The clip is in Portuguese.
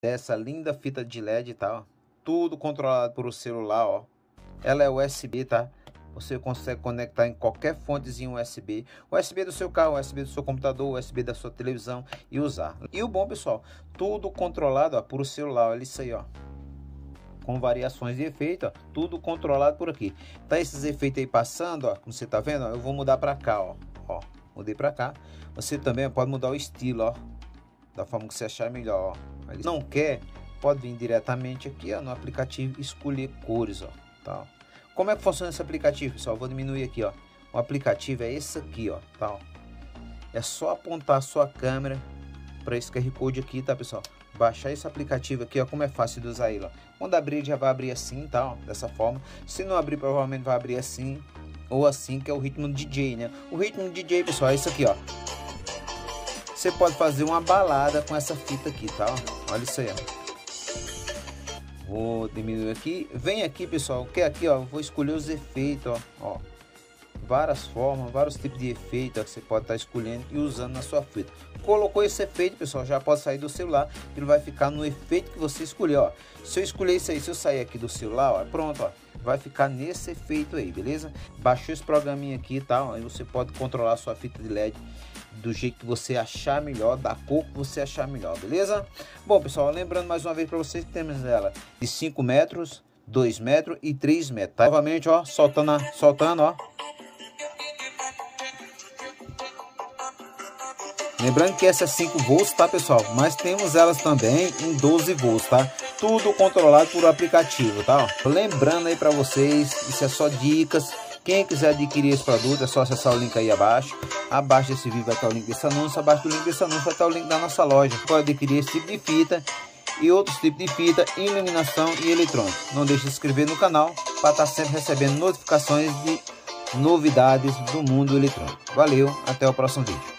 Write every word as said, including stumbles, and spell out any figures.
dessa linda fita de L E D, tá? Ó. Tudo controlado por o celular, ó. Ela é U S B, tá? Você consegue conectar em qualquer fontezinha U S B. U S B do seu carro, U S B do seu computador, U S B da sua televisão e usar. E o bom, pessoal, tudo controlado, ó, por o celular. Olha isso aí, ó. Com variações de efeito, ó, tudo controlado por aqui. Tá esses efeitos aí passando, ó, como você tá vendo, ó, eu vou mudar para cá, ó. Ó, mudei para cá. Você também pode mudar o estilo, ó, da forma que você achar melhor, ó. Não quer, pode vir diretamente aqui, ó, no aplicativo, escolher cores, ó, tá? Como é que funciona esse aplicativo, pessoal? Eu vou diminuir aqui, ó. O aplicativo é esse aqui, ó, tá? É só apontar a sua câmera para esse Q R Code aqui, tá, pessoal? Baixar esse aplicativo aqui, ó, como é fácil de usar ele, ó. Quando abrir, já vai abrir assim, tá, ó, dessa forma. Se não abrir, provavelmente vai abrir assim ou assim, que é o ritmo do D J, né? O ritmo do D J, pessoal, é isso aqui, ó. Você pode fazer uma balada com essa fita aqui, tá? Olha isso aí, ó. Vou diminuir aqui. Vem aqui, pessoal, que aqui, ó, vou escolher os efeitos, ó, ó. Várias formas, vários tipos de efeito, ó, que você pode estar escolhendo e usando na sua fita. Colocou esse efeito, pessoal, já pode sair do celular. Ele vai ficar no efeito que você escolheu, ó. Se eu escolher isso aí, se eu sair aqui do celular, ó, pronto, ó. Vai ficar nesse efeito aí, beleza? Baixou esse programinha aqui, tá? Aí você pode controlar a sua fita de L E D do jeito que você achar melhor, da cor que você achar melhor, beleza? Bom, pessoal, lembrando mais uma vez para vocês que temos ela de cinco metros, dois metros e três metros, tá? Novamente, ó, soltando, a, soltando, ó. Lembrando que essa é cinco volts, tá, pessoal? Mas temos elas também em doze volts, tá? Tudo controlado por aplicativo, tá? Ó. Lembrando aí para vocês, isso é só dicas. Quem quiser adquirir esse produto, é só acessar o link aí abaixo. Abaixo desse vídeo vai estar o link desse anúncio. Abaixo do link desse anúncio vai estar o link da nossa loja. Pode adquirir esse tipo de fita e outros tipos de fita, iluminação e eletrônico. Não deixe de se inscrever no canal para estar sempre recebendo notificações de novidades do mundo eletrônico. Valeu, até o próximo vídeo.